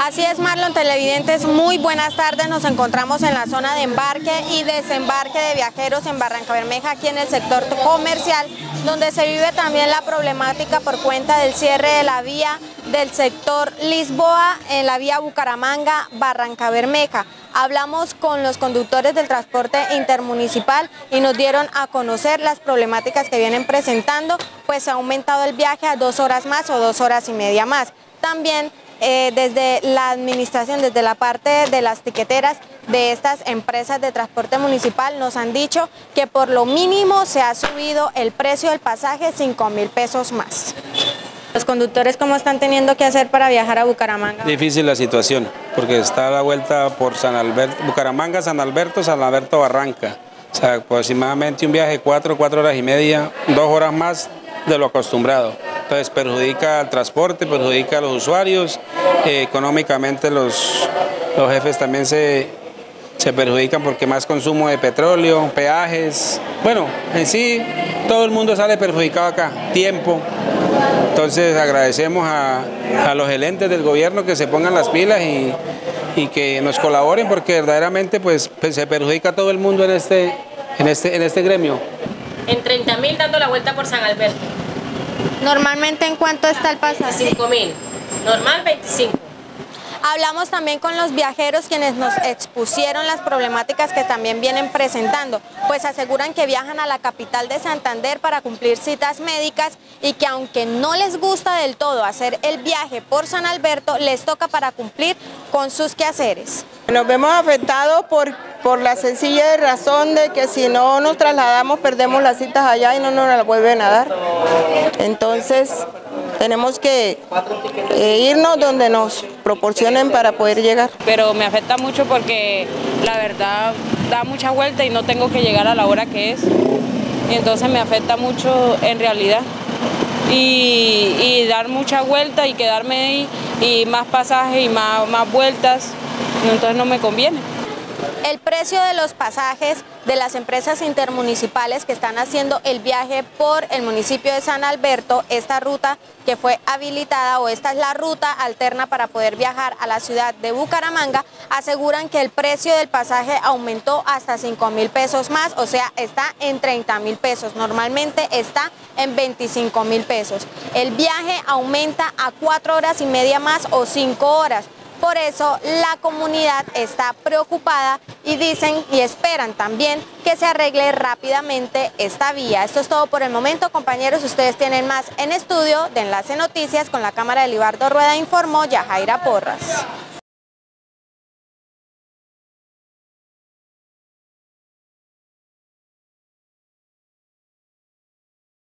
Así es, Marlon, televidentes, muy buenas tardes. Nos encontramos en la zona de embarque y desembarque de viajeros en Barrancabermeja, aquí en el sector comercial, donde se vive también la problemática por cuenta del cierre de la vía del sector Lisboa en la vía Bucaramanga-Barrancabermeja. Hablamos con los conductores del transporte intermunicipal y nos dieron a conocer las problemáticas que vienen presentando, pues ha aumentado el viaje a 2 horas más o 2 horas y media más. También desde la administración, desde la parte de las tiqueteras de estas empresas de transporte municipal nos han dicho que por lo mínimo se ha subido el precio del pasaje 5.000 pesos más. ¿Los conductores cómo están teniendo que hacer para viajar a Bucaramanga? Difícil la situación, porque está a la vuelta por San Alberto, Bucaramanga, San Alberto, Barranca. O sea, aproximadamente un viaje de 4 horas y media, 2 horas más de lo acostumbrado. Entonces perjudica al transporte, perjudica a los usuarios, económicamente los jefes también se perjudican porque más consumo de petróleo, peajes. Bueno, en sí todo el mundo sale perjudicado acá, tiempo. Entonces agradecemos a los gerentes del gobierno que se pongan las pilas y que nos colaboren, porque verdaderamente pues se perjudica a todo el mundo en este gremio. En 30.000 dando la vuelta por San Alberto. ¿Normalmente en cuánto está el pasaje? 25.000, normal 25. Hablamos también con los viajeros quienes nos expusieron las problemáticas que también vienen presentando, pues aseguran que viajan a la capital de Santander para cumplir citas médicas y que aunque no les gusta del todo hacer el viaje por San Alberto, les toca para cumplir con sus quehaceres. Nos vemos afectados por la sencilla razón de que si no nos trasladamos perdemos las citas allá y no nos las vuelven a dar. Entonces tenemos que irnos donde nos proporcionen para poder llegar. Pero me afecta mucho porque la verdad da mucha vuelta y no tengo que llegar a la hora que es. Y entonces me afecta mucho en realidad. Y dar mucha vuelta y quedarme ahí y más pasajes y más vueltas, entonces no me conviene. El precio de los pasajes de las empresas intermunicipales que están haciendo el viaje por el municipio de San Alberto, esta ruta que fue habilitada o esta es la ruta alterna para poder viajar a la ciudad de Bucaramanga, aseguran que el precio del pasaje aumentó hasta 5.000 pesos más, o sea, está en 30.000 pesos, normalmente está en 25.000 pesos. El viaje aumenta a 4 horas y media más o 5 horas. Por eso la comunidad está preocupada y dicen y esperan también que se arregle rápidamente esta vía. Esto es todo por el momento, compañeros. Ustedes tienen más en estudio de Enlace Noticias. Con la cámara de Libardo Rueda informó Yajaira Porras.